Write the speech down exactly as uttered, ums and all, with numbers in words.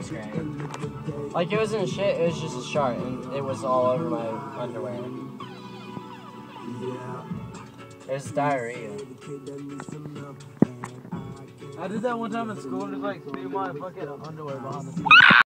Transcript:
screen. Like, it wasn't shit, it was just a shark, and it was all over my underwear. It was diarrhea. I did that one time in school, just like threw my fucking underwear behind the